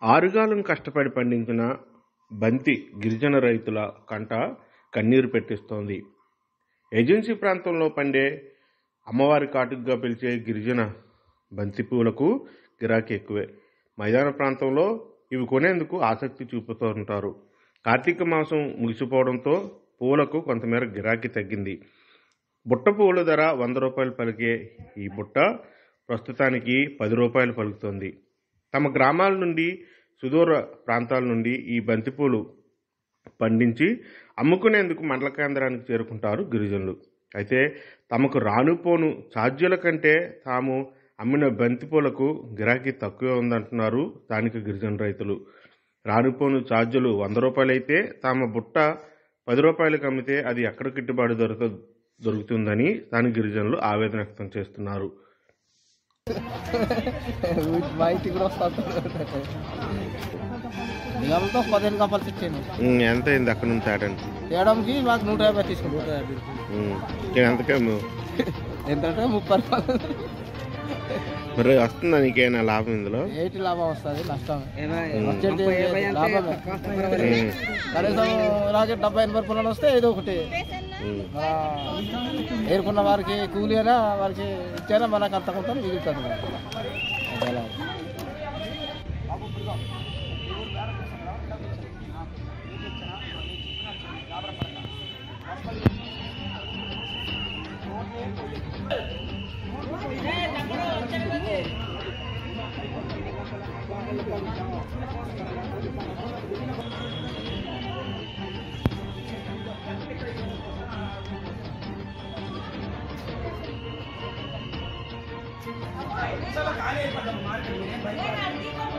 ఆరుగాలం కష్టపడి పండించిన బంతి గిరిజన రైతుల కంట కన్నీరు పెట్టిస్తోంది. ఏజెన్సీ ప్రాంతంలో పండే అమ్మవారి కాటుకగా పిలిచే గిరిజన బంతి పూలకు గిరాకీ ఎక్కువే. మైదాన ప్రాంతంలో ఇవి కొనేందుకు ఆసక్తి చూపుతుంటారు. కార్తీక మాసం ముగిసిపోవడంతో పూలకు కొంతమేర గిరాకీ తగ్గింది. బుట్ట పువ్వుల ధర 100 రూపాయలు పలికే ఈ బుట్ట ప్రస్తుతానికి 10 రూపాయలు పలుకుతోంది. తమ గ్రామాల నుండి సుదూర ప్రాంతాల నుండి ఈ బంతిపూలు పండించి అమ్ముకునేందుకు మండల కేంద్రానికి చేరుకుంటారు గిరిజనులు. అయితే తమకు రానుపోను ఛార్జీల కంటే తాము అమ్మిన బంతిపూలకు గిరాకీ తక్కువే ఉందంటున్నారు స్థానిక గిరిజన రైతులు. రానుపోను ఛార్జీలు 100 రూపాయలు అయితే తమ బుట్ట 10 రూపాయలకు అమ్మితే అది ఎక్కడ గిట్టుబాటు దొరుకుతుందని స్థానిక గిరిజనులు ఆవేదన వ్యక్తం చేస్తున్నారు. ఎంత అయింది అక్కడ నుంచి తేడానికి మాకు 150 తీసుకుంటాం. ఎంతకేమో ఎంతంటే 30 రూపాయలు. మరి వస్తుందా నీకేనా లాభం? ఇందులో ఏంటి లాభం వస్తుంది? నష్టం లాభమే. కనీసం ఇలాగే 70-80 పొలాలు వస్తే ఏదో ఒకటి ఏరుకున్న వారికి కూలి అయినా వారికి ఇచ్చారా మనకు అంత కొంత మిగులుతుంది. అలా चलो